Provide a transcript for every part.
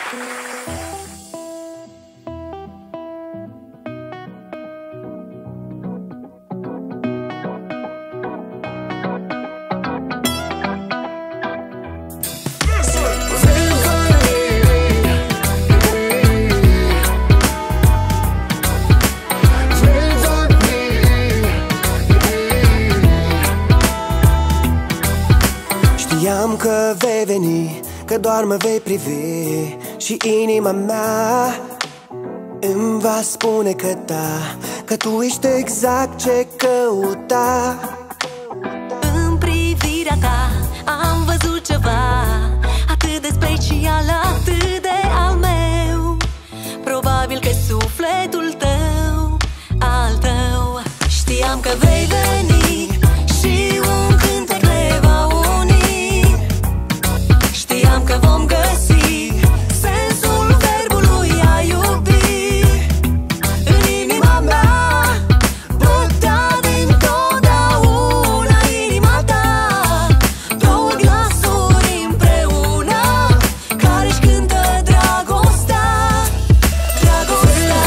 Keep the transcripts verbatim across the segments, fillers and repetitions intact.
Știam că vei veni, că doar mă vei privi și inima mea îmi va spune că da, că tu ești exact ce căuta. În privirea ta am văzut ceva atât de special, atât de al meu. Probabil că sufletul tău, al tău. Știam că vei veni și un cântec ne va uni. Știam că vom găsi sensul verbului a iubi. În inima mea bătea dintotdeauna inima ta. Două glasuri împreună care-și cântă dragostea. Dragostea.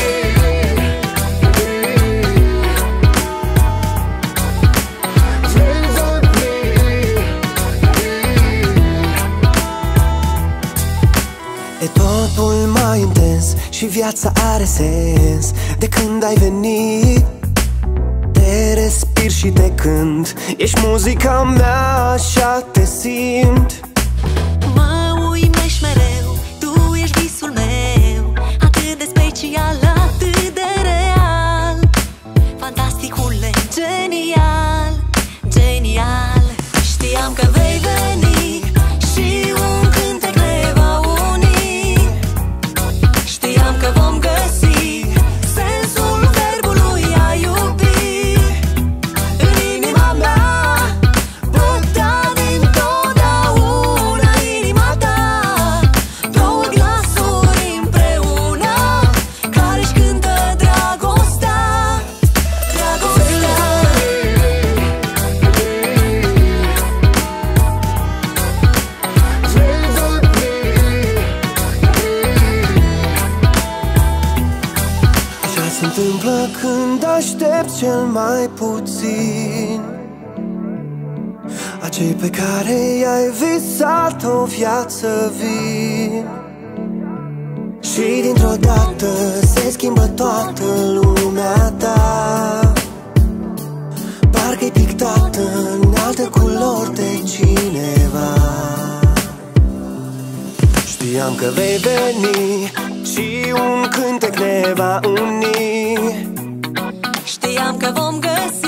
E totul mai intens și viața are sens de când ai venit. Te respir și te cânt, ești muzica mea, așa te simt. Mă uimești mereu, tu ești visul meu, atât de special, atât de real. Fantasticule, genial, genial. Știam că vei veni și un cântec ne va uni. Știam că vom găsi sensul verbului a iubi. În inima mea bătea dintotdeauna inima ta. Două glasuri împreună care-și cântă dragostea. Dragostea. Așa se întâmplă când aștepți cel mai puțin. Acei pe care i-ai visat o viață vin. Și dintr-o dată se schimbă toată lumea ta. Parcă-i pictată în alte culori de cineva. Știam că vei veni și un cântec ne va uni. Știam că vom găsi